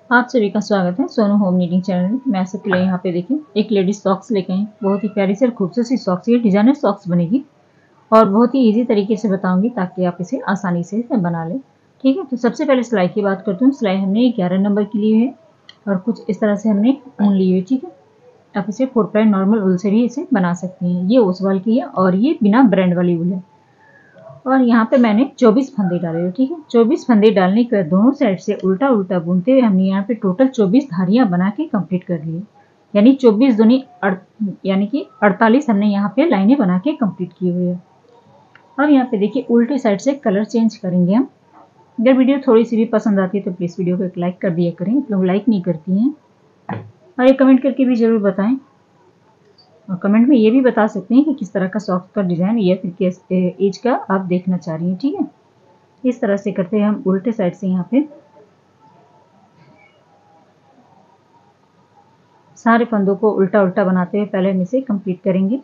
आप सभी का स्वागत है सोनू होम नीडिंग चैनल में। मैं सबके लिए यहाँ पे देखिए एक लेडीज सॉक्स लेके आई। बहुत ही प्यारी सी और खूबसूरत सी सॉक्स, ये डिजाइनर सॉक्स बनेगी और बहुत ही इजी तरीके से बताऊंगी ताकि आप इसे आसानी से बना लें। ठीक है, तो सबसे पहले सिलाई की बात करते हूँ। सिलाई हमने 11 नंबर की ली है और कुछ इस तरह से हमने ऊन ली है। ठीक है, आप इसे 4 नॉर्मल ऊल से भी इसे बना सकती हैं। ये ओसवाल की है और ये बिना ब्रांड वाली ऊल है। और यहाँ पे मैंने 24 फंदे डाले हैं। ठीक है, 24 फंदे डालने के बाद दोनों साइड से उल्टा उल्टा बुनते हुए हमने यहाँ पे टोटल 24 धारियां बना के कंप्लीट कर ली। यानी 24 दूनी यानी कि 48 हमने यहाँ पे लाइनें बना के कंप्लीट की हुई है। अब यहाँ पे देखिए उल्टे साइड से कलर चेंज करेंगे हम। अगर वीडियो थोड़ी सी भी पसंद आती है तो प्लीज वीडियो को एक लाइक कर दिया करें। लोग लाइक नहीं करती हैं और एक कमेंट करके भी जरूर बताएं। और कमेंट में ये भी बता सकते हैं कि किस तरह का सॉक्स का डिजाइन या फिर किस एज का आप देखना चाह रही हैं। ठीक है, इस तरह से करते हैं हम उल्टे साइड से यहाँ पे सारे फंदों को उल्टा उल्टा बनाते हुए पहले हम इसे कंप्लीट करेंगे।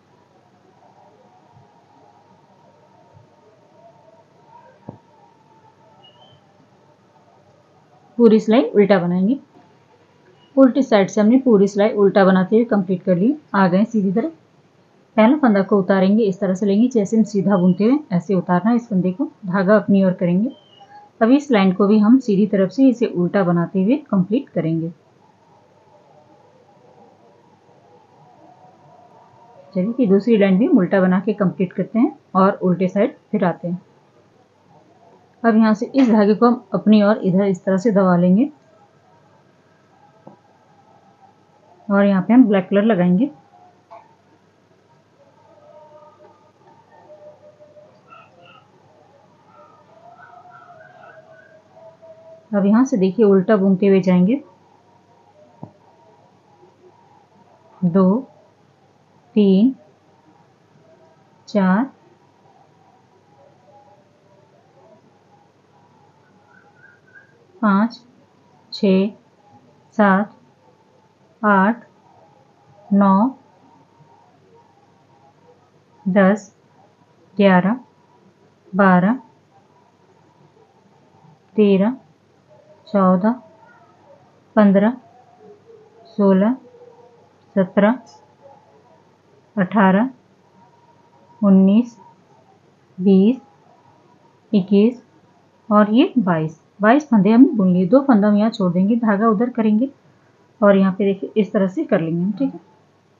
पूरी सिलाई उल्टा बनाएंगे। उल्टी साइड से हमने पूरी सिलाई उल्टा बनाते हुए कंप्लीट कर ली। आ गए सीधी तरफ। पहला फंदा को उतारेंगे, इस तरह से लेंगे जैसे हम सीधा बुनते हुए ऐसे उतारना इस फंदे को, धागा अपनी ओर करेंगे। अब इस लाइन को भी हम सीधी तरफ से इसे उल्टा बनाते हुए कंप्लीट करेंगे। चलिए कि दूसरी लाइन भी उल्टा बना के कंप्लीट करते हैं और उल्टे साइड फिर आते हैं। अब यहाँ से इस धागे को हम अपनी ओर इधर इस तरह से दबा लेंगे और यहाँ पे हम ब्लैक कलर लगाएंगे। अब यहाँ से देखिए उल्टा बुनते हुए जाएंगे। 2 3 4 5 6 7 8 9 10 11 12 13 14 15 16 17 18 19 20 21 और ये 22 फंदे हमने बुन लिए। 2 फंदा हम यहाँ छोड़ देंगे, धागा उधर करेंगे और यहाँ पे देखिए इस तरह से कर लेंगे हम। ठीक है,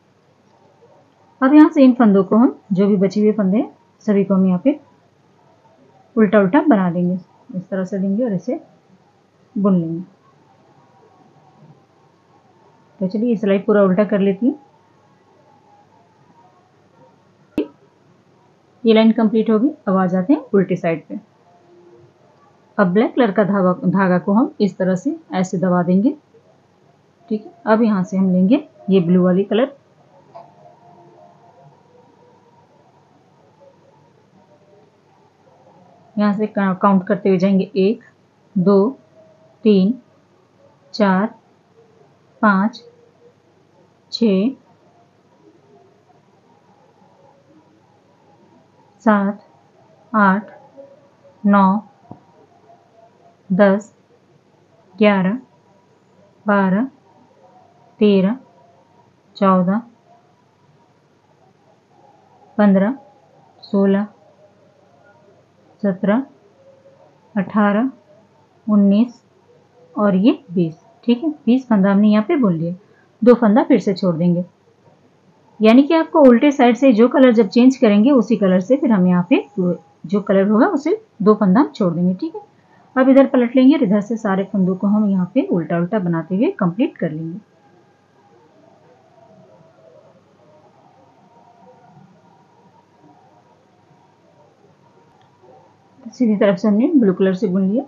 अब यहाँ से इन फंदों को हम जो भी बचे हुए फंदे हैं सभी को हम यहाँ पे उल्टा उल्टा बना देंगे। इस तरह से लेंगे और इसे बुन लेंगे। तो चलिए सिलाई पूरा उल्टा कर लेती हूँ। ये लाइन कंप्लीट होगी। अब आ जाते हैं उल्टे साइड पे। अब ब्लैक कलर का धागा को हम इस तरह से ऐसे दबा देंगे। ठीक है, अब यहाँ से हम लेंगे ये ब्लू वाली कलर। यहाँ से काउंट करते हुए जाएंगे 1 2 3 4 5 6 7 8 9 10 11 12 13 14 15 16 17 18 19 और ये 20। ठीक है, 20 फंदा हमने यहाँ पे बुन लिया। 2 फंदा फिर से छोड़ देंगे। यानी कि आपको उल्टे साइड से जो कलर जब चेंज करेंगे उसी कलर से फिर हम यहाँ पे जो कलर होगा उसे 2 फंदा हम छोड़ देंगे। ठीक है, अब इधर पलट लेंगे और इधर से सारे फंदों को हम यहाँ पे उल्टा उल्टा बनाते हुए कंप्लीट कर लेंगे। सीधी तरफ से हमने ब्लू कलर से बुन लिया।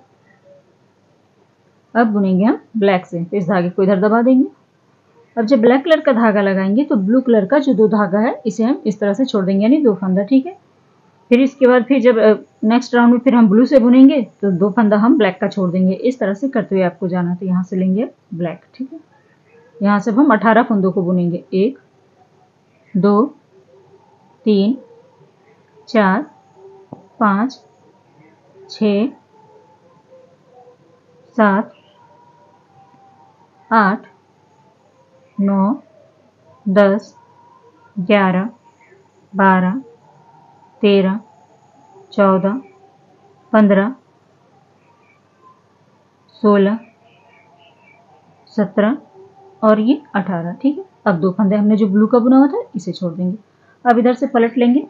अब बुनेंगे हम ब्लैक से। तो इस धागे को इधर दबा देंगे। अब जब ब्लैक कलर का धागा लगाएंगे तो ब्लू कलर का जो 2 धागा है इसे हम इस तरह से छोड़ देंगे, यानी 2 फंदा। ठीक है, फिर इसके बाद फिर जब नेक्स्ट राउंड में फिर हम ब्लू से बुनेंगे तो 2 फंदा हम ब्लैक का छोड़ देंगे। इस तरह से करते हुए आपको जाना। तो यहाँ से लेंगे ब्लैक। ठीक है, यहाँ से हम 18 फंदों को बुनेंगे। 1 2 3 4 5 6 7 8, 9, 10, 11, 12, 13, 14, 15, 16, 17 और ये 18। ठीक है, अब 2 फंदे हमने जो ब्लू का बुना हुआ था इसे छोड़ देंगे। अब इधर से पलट लेंगे।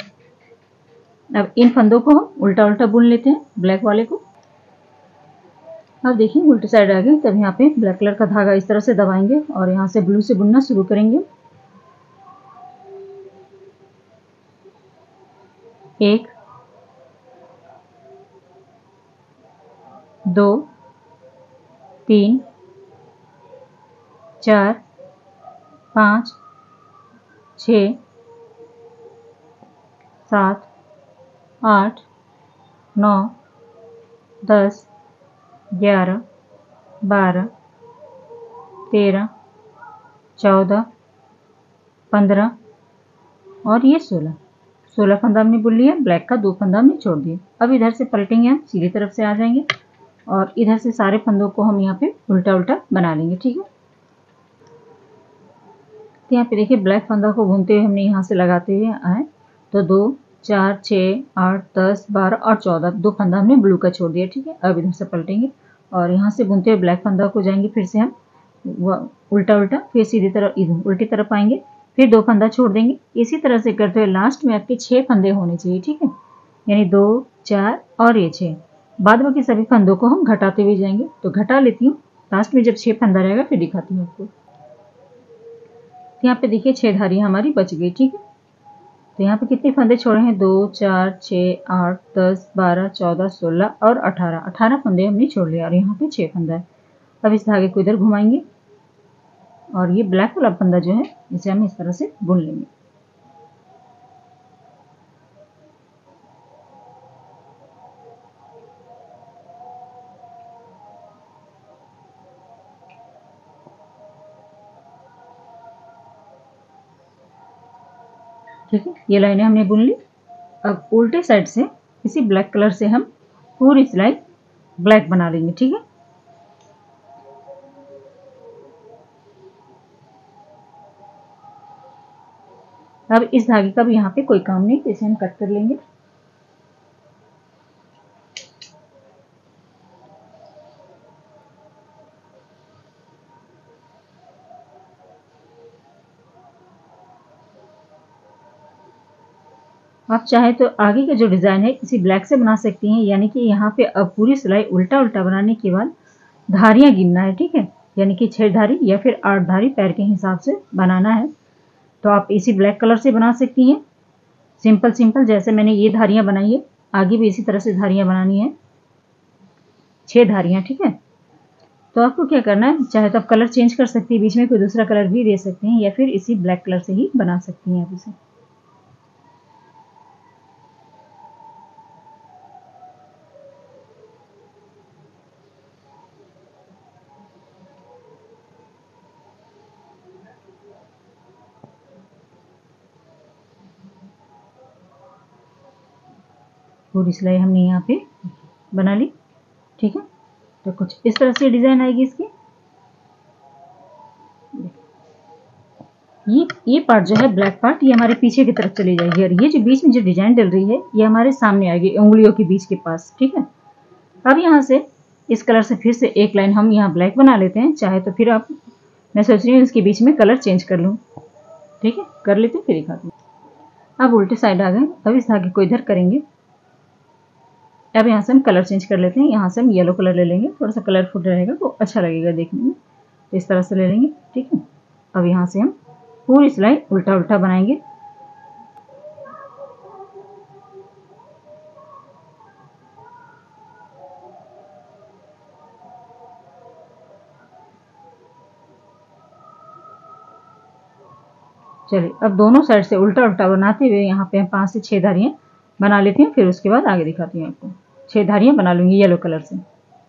अब इन फंदों को हम उल्टा उल्टा बुन लेते हैं, ब्लैक वाले को। अब देखिए उल्टे साइड आ गए, तब यहाँ पे ब्लैक कलर का धागा इस तरह से दबाएंगे और यहाँ से ब्लू से बुनना शुरू करेंगे। 1, 2, 3, 4, 5, 6, 7, 8, 9, 10, 11, 12, 13, 14, 15 और ये 16 फंदा हमने बुन लिया। ब्लैक का 2 फंदा हमने छोड़ दिए। अब इधर से पलटेंगे, हम सीधी तरफ से आ जाएंगे और इधर से सारे फंदों को हम यहाँ पे उल्टा उल्टा बना लेंगे। ठीक है, तो यहाँ पे देखिए ब्लैक फंदा को बुनते हुए हमने यहाँ से लगाते हुए आए तो 2, 4, 6, 8, 10, 12 और 14 2 फंदा हमने ब्लू का छोड़ दिया। ठीक है, अब इधर से पलटेंगे और यहाँ से बुनते हुए ब्लैक फंदा को जाएंगे, फिर से हम उल्टा उल्टा, फिर सीधी तरफ उल्टी तरफ आएंगे, फिर 2 फंदा छोड़ देंगे। इसी तरह से करते हुए लास्ट में आपके 6 फंदे होने चाहिए। ठीक है, यानी 2, 4 और ये 6। बाद बाकी सभी फंदों को हम घटाते हुए जाएंगे। तो घटा लेती हूँ, लास्ट में जब 6 फंदा रहेगा फिर दिखाती हूँ आपको। तो यहाँ पे देखिए 6 धारियाँ हमारी बच गई। ठीक है, तो यहाँ पे कितने फंदे छोड़े हैं? 2, 4, 6, 8, 10, 12, 14, 16 और 18 फंदे हमने छोड़ लिया और यहाँ पे 6 फंदा है। अब इस धागे को इधर घुमाएंगे और ये ब्लैक वाला फंदा जो है इसे हम इस तरह से बुन लेंगे। ठीक है, ये लाइनें हमने बुन ली। अब उल्टे साइड से इसी ब्लैक कलर से हम पूरी सिलाई ब्लैक बना लेंगे। ठीक है, अब इस धागे का भी यहाँ पे कोई काम नहीं, तो इसे हम कट कर लेंगे। आप चाहे तो आगे का जो डिजाइन है इसी ब्लैक से बना सकती हैं, यानी कि यहाँ पे अब पूरी सिलाई उल्टा उल्टा बनाने के बाद धारियां गिनना है। ठीक है, यानी कि 6 धारी या फिर 8 धारी पैर के हिसाब से बनाना है। तो आप इसी ब्लैक कलर से बना सकती हैं, सिंपल सिंपल जैसे मैंने ये धारियां बनाई है, आगे भी इसी तरह से धारियां बनानी है, 6 धारियां। ठीक है, तो आपको क्या करना है, चाहे तो आप कलर चेंज कर सकती है, बीच में कोई दूसरा कलर भी दे सकते हैं या फिर इसी ब्लैक कलर से ही बना सकती हैं आप इसे। पूरी सिलाई हमने यहाँ पे बना ली। ठीक है, तो कुछ इस तरह से डिजाइन आएगी इसकी। ये पार्ट जो है ब्लैक पार्ट, ये हमारे पीछे की तरफ चली जाएगी और ये जो बीच में जो डिजाइन डल रही है ये हमारे सामने आएगी, उंगलियों के बीच के पास। ठीक है, अब यहाँ से इस कलर से फिर से एक लाइन हम यहाँ ब्लैक बना लेते हैं, चाहे तो फिर आप, मैं सोच रही हूँ इसके बीच में कलर चेंज कर लूँ। ठीक है, कर लेते हैं फिर दिखाती हूँ। अब उल्टे साइड आ गए, अब इस धागे को इधर करेंगे। अब यहाँ से हम कलर चेंज कर लेते हैं, यहाँ से हम येलो कलर ले लेंगे, थोड़ा सा कलरफुल रहेगा तो अच्छा लगेगा देखने में, तो इस तरह से ले लेंगे। ठीक है, अब यहाँ से हम पूरी सिलाई उल्टा उल्टा बनाएंगे। चलिए, अब दोनों साइड से उल्टा उल्टा बनाते हुए यहाँ पे हम 5 से 6 धारियां बना लेते हैं, फिर उसके बाद आगे दिखाती हूँ आपको। 6 धारियां बना लूंगी येलो कलर से।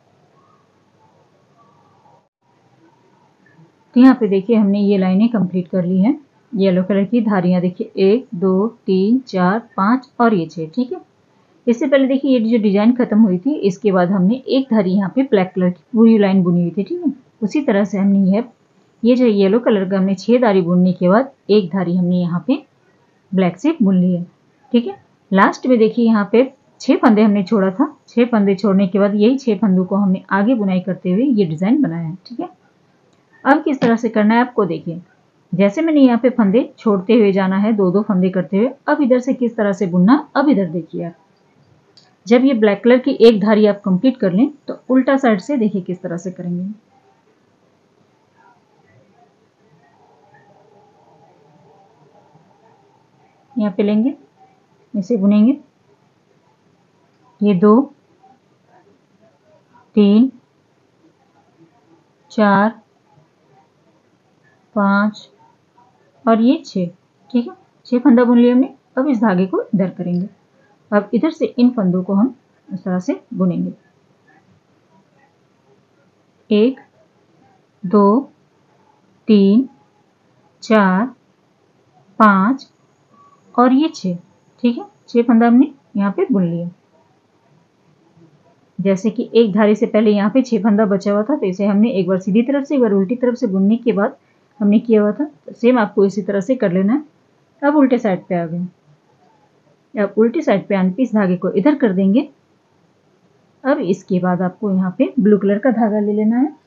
तो यहाँ पे देखिए हमने ये लाइनें कंप्लीट कर ली हैं। येलो कलर की धारियां देखिए 1, 2, 3, 4, 5 और ये 6। ठीक है, इससे पहले देखिए ये जो डिजाइन खत्म हुई थी इसके बाद हमने एक धारी यहाँ पे ब्लैक कलर की पूरी लाइन बुनी हुई थी। ठीक है, उसी तरह से हमने ये जो येलो कलर का हमने 6 धारी बुनने के बाद एक धारी हमने यहाँ पे ब्लैक से बुन ली है। ठीक है, लास्ट में देखिए यहाँ पे 6 फंदे हमने छोड़ा था। 6 फंदे छोड़ने के बाद यही 6 फंदों को हमने आगे बुनाई करते हुए ये डिजाइन बनाया है। ठीक है, अब किस तरह से करना है आपको देखिए। जैसे मैंने यहाँ पे फंदे छोड़ते हुए जाना है, 2-2 फंदे करते हुए। अब इधर से किस तरह से बुनना, अब इधर देखिए आप। जब ये ब्लैक कलर की एक धारी आप कंप्लीट कर लें तो उल्टा साइड से देखिए किस तरह से करेंगे। यहाँ पे लेंगे, इसे बुनेंगे। ये 2 3 4 5 और ये 6। ठीक है, 6 फंदा बुन लिया हमने। अब इस धागे को इधर करेंगे। अब इधर से इन फंदों को हम इस तरह से बुनेंगे। 1 2 3 4 5 और ये 6। ठीक है, 6 फंदा हमने यहाँ पे बुन लिया। जैसे कि एक धारी से पहले यहाँ पे 6 फंदा बचा हुआ था, तो इसे हमने एक बार सीधी तरफ से एक बार उल्टी तरफ से बुनने के बाद हमने किया हुआ था। तो सेम आपको इसी तरह से कर लेना है। अब उल्टे साइड पे आ गए। अब उल्टी साइड पे आने पे इस धागे को इधर कर देंगे। अब इसके बाद आपको यहाँ पे ब्लू कलर का धागा ले लेना है।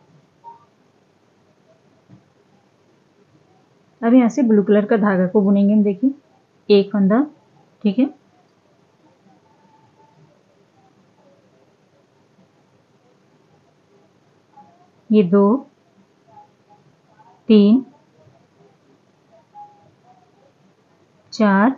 अब यहाँ से ब्लू कलर का धागा को बुनेंगे हम। देखिए, एक फंदा। ठीक है, ये 2 3 4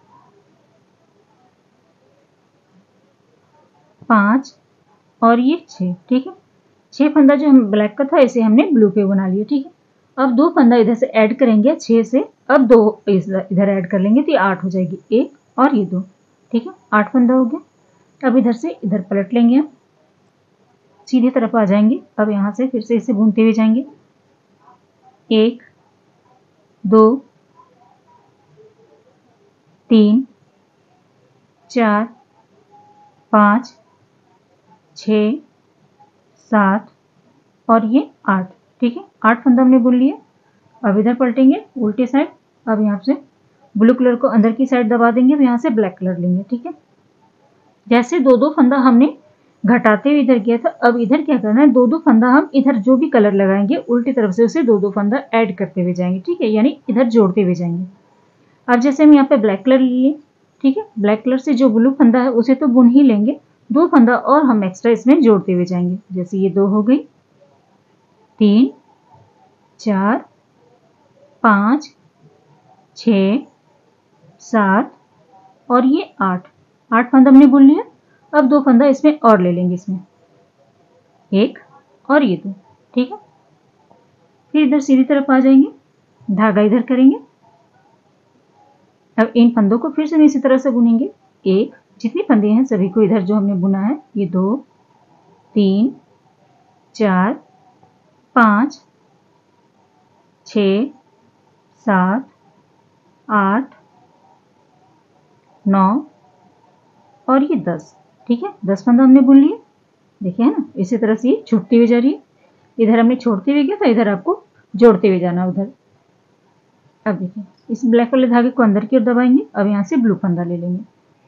5 और ये 6। ठीक है, 6 फंदा जो हम ब्लैक का था इसे हमने ब्लू पे बना लिया। ठीक है, अब 2 फंदा इधर से ऐड करेंगे 6 से। अब 2 इधर ऐड कर लेंगे तो ये 8 हो जाएगी। 1 और ये 2। ठीक है, 8 फंदा हो गया। अब इधर से इधर पलट लेंगे हम, सीधी तरफ आ जाएंगे। अब यहाँ से फिर से इसे बुनते हुए जाएंगे। 1 2 3 4 5 6 7 और ये 8। ठीक है, 8 फंदा हमने बुन लिए। अब इधर पलटेंगे उल्टे साइड। अब यहाँ से ब्लू कलर को अंदर की साइड दबा देंगे। अब यहाँ से ब्लैक कलर लेंगे। ठीक है, जैसे 2-2 फंदा हमने घटाते हुए इधर किया था, अब इधर क्या करना है, 2-2 फंदा हम इधर जो भी कलर लगाएंगे उल्टी तरफ से उसे 2-2 फंदा ऐड करते हुए जाएंगे। ठीक है, यानी इधर जोड़ते हुए जाएंगे। अब जैसे हम यहाँ पे ब्लैक कलर लिए। ठीक है, ब्लैक कलर से जो ब्लू फंदा है उसे तो बुन ही लेंगे, 2 फंदा और हम एक्स्ट्रा इसमें जोड़ते हुए जाएंगे। जैसे ये 2 हो गई, 3 4 5 6 7 और ये 8। 8 फंदा हमने बुन लिया। अब 2 फंदा इसमें और ले लेंगे, इसमें 1 और ये 2। ठीक है, फिर इधर सीधी तरफ आ जाएंगे, धागा इधर करेंगे। अब इन फंदों को फिर से इसी तरह से बुनेंगे। 1, जितने फंदे हैं सभी को इधर जो हमने बुना है, ये 2 3 4 5 6 7 8 9 और ये 10। ठीक है, 10 फंदा हमने बुन लिए। देखिए है ना, इसी तरह से ये छूटती हुई जा रही है। इधर हमने छोड़ते हुए किया था, इधर आपको जोड़ते हुए जाना उधर। अब देखिए, इस ब्लैक वाले धागे को अंदर की ओर दबाएंगे। अब यहाँ से ब्लू फंदा ले लेंगे।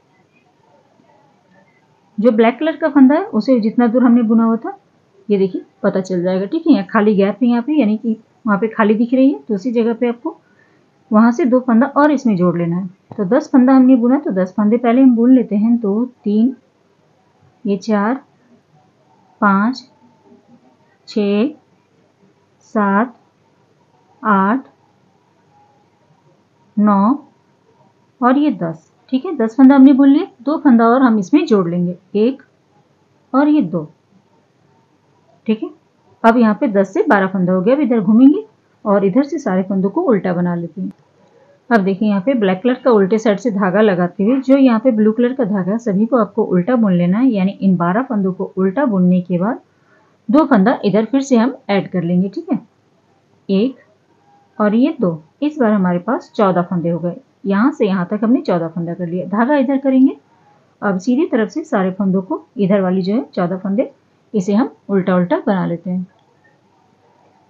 जो ब्लैक कलर का फंदा है उसे जितना दूर हमने बुना हुआ था, ये देखिए पता चल जाएगा। ठीक है, यहाँ खाली गैप है, यहाँ पे यानी कि वहाँ पे खाली दिख रही है, तो उसी जगह पे आपको वहां से 2 फंदा और इसमें जोड़ लेना है। तो 10 फंदा हमने बुना, तो 10 फंदे पहले हम बुन लेते हैं। 2 3 ये 4 5 6 7 8 9 और ये 10। ठीक है, 10 फंदा हमने बुन लिए। 2 फंदा और हम इसमें जोड़ लेंगे, 1 और ये 2। ठीक है, अब यहाँ पे 10 से 12 फंदा हो गया। अब इधर घूमेंगे और इधर से सारे फंदों को उल्टा बना लेते हैं। अब देखिए, यहाँ पे ब्लैक कलर का उल्टे साइड से धागा लगाते हुए जो यहाँ पे ब्लू कलर का धागा, सभी को आपको उल्टा बुन लेना है। यानी इन 12 फंदों को उल्टा बुनने के बाद 2 फंदा इधर फिर से हम ऐड कर लेंगे। ठीक है, 1 और ये 2। इस बार हमारे पास 14 फंदे हो गए। यहाँ से यहाँ तक हमने 14 फंदा कर लिया। धागा इधर करेंगे। अब सीधी तरफ से सारे फंदों को, इधर वाली जो है 14 फंदे, इसे हम उल्टा उल्टा बना लेते हैं।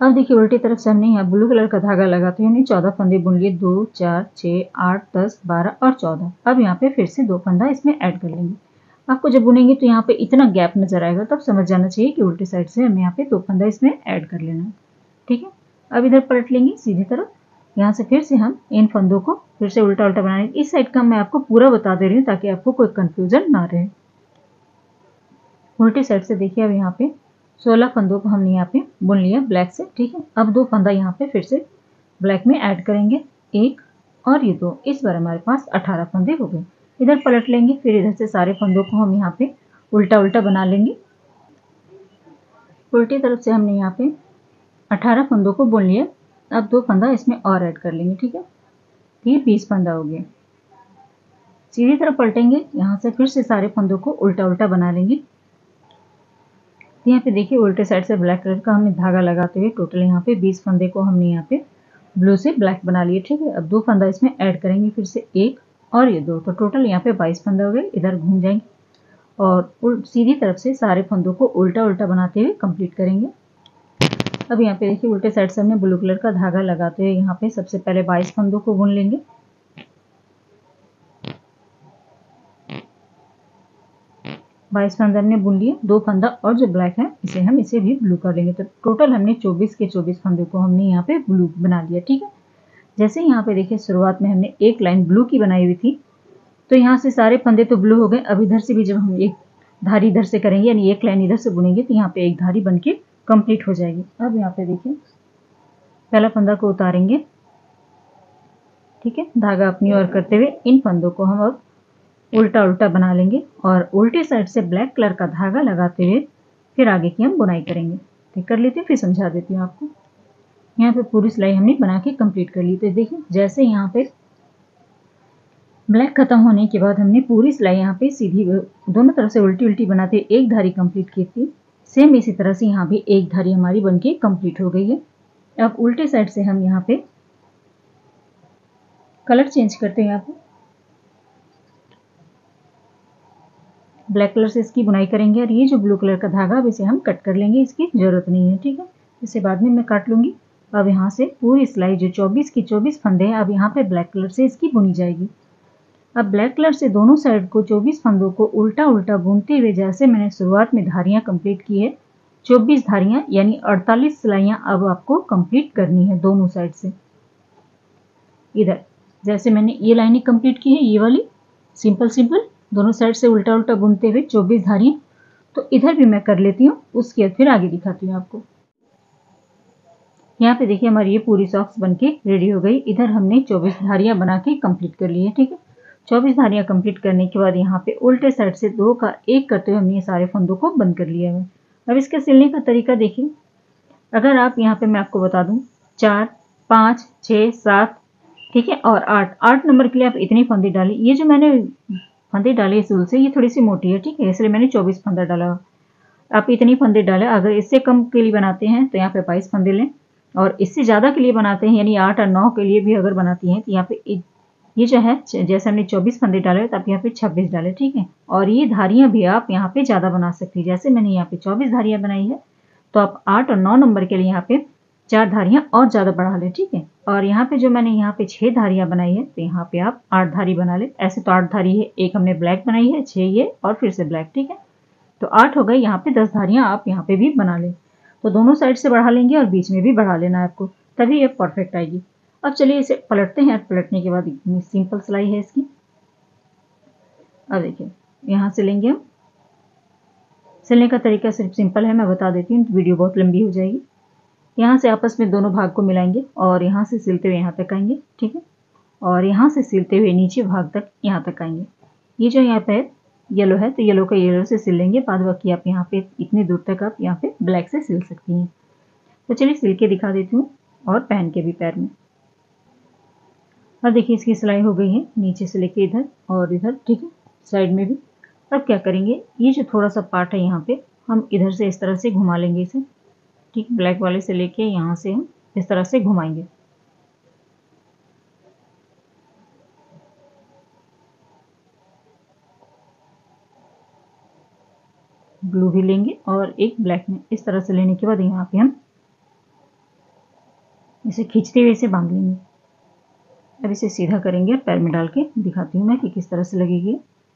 अब देखिए उल्टी तरफ से हमने यहाँ ब्लू कलर का धागा लगाते हुए 14 फंदे बुन लिए, 2 4 6 8 10 12 और 14। अब यहाँ पे फिर से 2 फंदा इसमें ऐड कर लेंगे। आपको जब बुनेंगे तो यहाँ पे इतना गैप नजर आएगा, तब समझ जाना चाहिए कि उल्टी साइड से हमें यहाँ पे 2 फंदा इसमें ऐड कर लेना है। ठीक है, अब इधर पलट लेंगे सीधी तरफ। यहाँ से फिर से हम इन फंदों को फिर से उल्टा उल्टा बनाएंगे। इस साइड का मैं आपको पूरा बता दे रही हूँ ताकि आपको कोई कंफ्यूजन ना रहे। उल्टी साइड से देखिए अब यहाँ पे 16 फंदों को हमने यहाँ पे बुन लिया ब्लैक से। ठीक है, अब 2 फंदा यहाँ पे फिर से ब्लैक में ऐड करेंगे, 1 और ये 2। इस बार हमारे पास 18 फंदे हो गए। इधर पलट लेंगे, फिर इधर से सारे फंदों को हम यहाँ पे उल्टा उल्टा बना लेंगे। उल्टी तरफ से हमने यहाँ पे 18 फंदों को बुन लिया। अब 2 फंदा इसमें और ऐड कर लेंगे। ठीक है, ये 20 फंदा हो गया। सीधी तरफ पलटेंगे, यहाँ से फिर से सारे फंदों को उल्टा उल्टा बना लेंगे। यहाँ पे देखिए उल्टे साइड से ब्लैक कलर का हमने धागा लगाते हुए टोटल यहाँ पे 20 फंदे को हमने यहाँ पे ब्लू से ब्लैक बना लिए। ठीक है, अब 2 फंदा इसमें ऐड करेंगे, फिर से 1 और ये 2, तो टोटल यहाँ पे 22 फंदे हो गए। इधर घूम जाएंगे और सीधी तरफ से सारे फंदों को उल्टा उल्टा बनाते हुए कंप्लीट करेंगे। अब यहाँ पे देखिए उल्टे साइड से हमने ब्लू कलर का धागा लगाते हुए यहाँ पे सबसे पहले 22 फंदों को बुन लेंगे। 22 फंदा हमने बुन लिए, 2 फंदा और जो ब्लैक है इसे भी ब्लू कर लेंगे। तो टोटल हमने 24 के 24 फंदे को हमने यहाँ पे ब्लू बना लिया। ठीक है, जैसे यहाँ पे देखिए शुरुआत में हमने एक लाइन ब्लू की बनाई हुई थी, तो यहाँ से सारे फंदे तो ब्लू हो गए। अब इधर से भी जब हम एक धारी इधर से करेंगे यानी एक लाइन इधर से बुनेंगे तो यहाँ पे एक धारी बन के कंप्लीट हो जाएगी। अब यहाँ पे देखिए पहला फंदा को उतारेंगे। ठीक है, धागा अपनी ओर करते हुए इन फंदों को हम अब उल्टा उल्टा बना लेंगे और उल्टे साइड से ब्लैक कलर का धागा लगाते हुए फिर आगे की हम बुनाई करेंगे। ठीक कर लेते हैं, फिर समझा देती हूँ आपको। यहाँ पे पूरी सिलाई हमने बना के कंप्लीट कर ली। तो देखिए जैसे यहाँ पे ब्लैक खत्म होने के बाद हमने पूरी सिलाई यहाँ पे सीधी दोनों तरफ से उल्टी उल्टी बनाते एक धारी कंप्लीट की थी, सेम इसी तरह से यहाँ भी एक धारी हमारी बनके कंप्लीट हो गई है। अब उल्टे साइड से हम यहाँ पे कलर चेंज करते हैं। यहाँ पे ब्लैक कलर से इसकी बुनाई करेंगे और ये जो ब्लू कलर का धागा अब इसे हम कट कर लेंगे, इसकी जरूरत नहीं है। ठीक है, इसे बाद में मैं काट लूंगी। अब यहाँ से पूरी सिलाई जो 24 की 24 फंदे हैं अब यहाँ पे ब्लैक कलर से इसकी बुनी जाएगी। अब ब्लैक कलर से दोनों साइड को 24 फंदों को उल्टा उल्टा बुनते हुए जैसे मैंने शुरुआत में धारियां कंप्लीट की है, 24 धारियां यानी 48 सिलाइयां अब आपको कंप्लीट करनी है दोनों साइड से। इधर जैसे मैंने ये लाइनें कंप्लीट की है, ये वाली सिंपल सिंपल दोनों साइड से उल्टा उल्टा बुनते हुए 24 धारियां, तो इधर भी मैं कर लेती हूँ, उसके बाद फिर आगे दिखाती हूँ आपको। यहाँ पे देखिए हमारी ये पूरी सॉक्स बनके रेडी हो गई। इधर हमने 24 धारियां बना के कंप्लीट कर ली है। ठीक है, 24 धारियां कंप्लीट करने के बाद यहाँ पे उल्टे साइड से 2 का 1 करते हुए हमने ये सारे फंदों को बंद कर लिया है। अब इसके सिलने का तरीका देखिए, अगर आप यहाँ पे मैं आपको बता दूं 4 5 6 7 ठीक है और 8 नंबर के लिए आप इतनी फंदे डाली। ये जो मैंने फंदे डाली इस उल से ये थोड़ी सी मोटी है। ठीक है, इसलिए मैंने 24 फंदा डाला। आप इतनी फंदे डालें। अगर इससे कम के लिए बनाते हैं तो यहाँ पे 22 फंदे लें, और इससे ज़्यादा के लिए बनाते हैं यानी 8 और 9 के लिए भी अगर बनाती हैं तो यहाँ पे ये जो है जैसे हमने 24 फंदे डाले तो आप यहाँ पे 26 डालें। ठीक है, और ये धारियां भी आप यहाँ पे ज़्यादा बना सकती है। जैसे मैंने यहाँ पे 24 धारियां बनाई है तो आप 8 और 9 नंबर के लिए यहाँ पे 4 धारियां और ज़्यादा बढ़ा लें। ठीक है, और यहाँ पे जो मैंने यहाँ पे 6 धारियां बनाई है तो यहाँ पे आप 8 धारी बना ले। ऐसे तो 8 धारी है, एक हमने ब्लैक बनाई है, 6 ये और फिर से ब्लैक। ठीक है, तो 8 हो गए। यहाँ पे 10 धारियां आप यहाँ पे भी बना लें। तो दोनों साइड से बढ़ा लेंगे और बीच में भी बढ़ा लेना है आपको, तभी ये परफेक्ट आएगी। अब चलिए इसे पलटते हैं। पलटने के बाद इतनी सिंपल सिलाई है इसकी। अब देखिए यहाँ से लेंगे हम। सिलने का तरीका सिर्फ सिंपल है, मैं बता देती हूँ, वीडियो बहुत लंबी हो जाएगी। यहाँ से आपस में दोनों भाग को मिलाएंगे और यहाँ से सिलते हुए यहाँ तक आएंगे। ठीक है, और यहाँ से सिलते हुए नीचे भाग तक यहाँ तक आएंगे। ये जो यहाँ पे येलो है तो येलो का येलो से सिल लेंगे, बाद बाकी आप यहाँ पे इतनी दूर तक आप यहाँ पे ब्लैक से सिल सकती हैं। तो चलिए सिल के दिखा देती हूँ और पहन के भी पैर में। अब देखिए इसकी सिलाई हो गई है नीचे से लेके इधर और इधर। ठीक है, साइड में भी। अब क्या करेंगे, ये जो थोड़ा सा पार्ट है यहाँ पे हम इधर से इस तरह से घुमा लेंगे इसे। ठीक, ब्लैक वाले से लेके यहाँ से हम इस तरह से घुमाएंगे। ब्लू भी लेंगे और एक ब्लैक में, इस तरह से लेने के बाद यहाँ पे हम इसे खींचते हुए इसे बांध लेंगे। अब इसे सीधा करेंगे और पैर में डाल के दिखाती हूँ मैं कि किस तरह से लगेगी।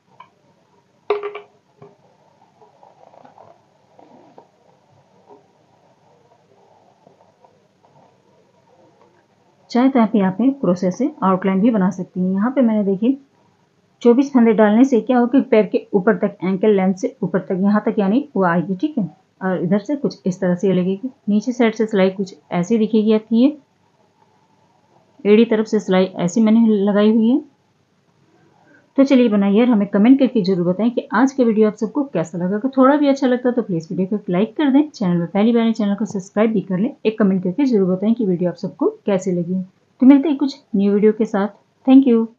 चाहे तो आप यहाँ पे क्रोशे से आउटलाइन भी बना सकती हैं। यहाँ पे मैंने देखिए 24 फंदे डालने से क्या हो कि पैर के ऊपर तक, एंकल लेंथ से ऊपर तक, यहाँ तक यानी वो आएगी, ठीक है। और इधर से कुछ इस तरह से लगेगी। नीचे साइड से सिलाई कुछ ऐसी दिखेगी आपकी। ये एड़ी तरफ से सिलाई ऐसी मैंने लगाई हुई है। तो चलिए बनाइए और हमें कमेंट करके जरूर बताएं कि आज का वीडियो आप सबको कैसा लगा। अगर थोड़ा भी अच्छा लगता तो प्लीज वीडियो को लाइक कर दें। चैनल में पहली बार चैनल को सब्सक्राइब भी कर लें। एक कमेंट करके जरूर बताएं कि वीडियो आप सबको कैसी लगी। तो मिलते हैं कुछ न्यू वीडियो के साथ। Thank you.